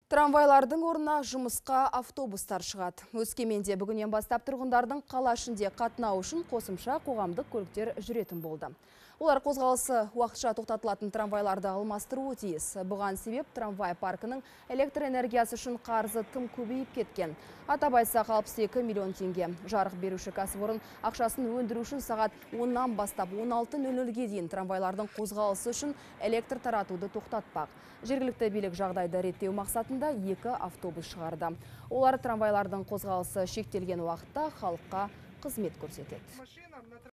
Трамвайлардың орнына жұмысқа автобустар шығады. Өскеменде бүгіннен бастап тұрғындардың қала ішінде қатынау үшін қосымша қоғамдық көліктер жүретін болды. Олар қозғалысы уақытша тоқтатылатын трамвайларды алмастыруы тиіс. Бұған себеп трамвай паркінің электр энергиясы үшін қарызы тым көбейіп кеткен. Атап айтсақ 62 миллион теңге. Жарық беруші кәсіпорын ақшасын өндіру үшін сағат 10-нан бастап 16:00-ге дейін трамвайлардың қозғалысы үшін электр таратуды тоқтатпақ. Жергілікті билік жағдайды реттеу мақсатында 2 автобус шығарды. Олар трамвайлардың қозғалысы шектелген уақытта халыққа қызмет көрсетеді.